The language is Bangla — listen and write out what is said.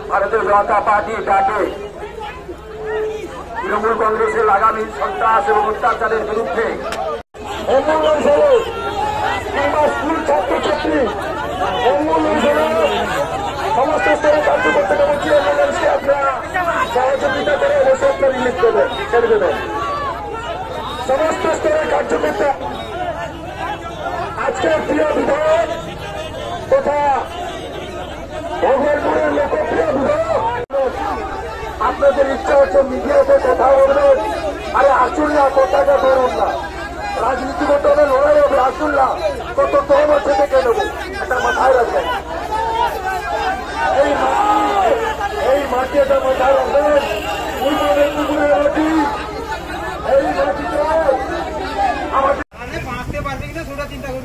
ভারতীয় জনতা পার্টি ডাকে তৃণমূল কংগ্রেসের আগামী সন্ত্রাস এবং অত্যাচারের বিরুদ্ধে কিংবা স্কুল ছাত্রছাত্রী সমস্ত স্তরে কার্যকর্তাকে বলছি অ্যাম্বুলেন্সকে আপনারা সহযোগিতা করে বসে আপনার রিলিজ দেবেন, ছেড়ে দেবেন। সমস্ত স্তরের কার্যকর্তা আজকের প্রিয় বিধায়ক তথা ভগবানপুরের লোকপ্রিয় বিধায়ক, আপনাদের ইচ্ছা হচ্ছে মিডিয়াতে কথা বলবেন, আরে আসুন না, কথাটা ধরুন না, রাজনীতি করতে হবে, লড়াই হবে, আসুন না, কত কম হচ্ছে দেখে নেবো, একটা মাথায় রাখবেন। এই মাটিটা মাথায় রাখবেন, পূর্ব মেদিনীপুরের মাটি, এই মাটিতে আমাদের বাঁচতে পারবে কিনা সেটা চিন্তা করুন।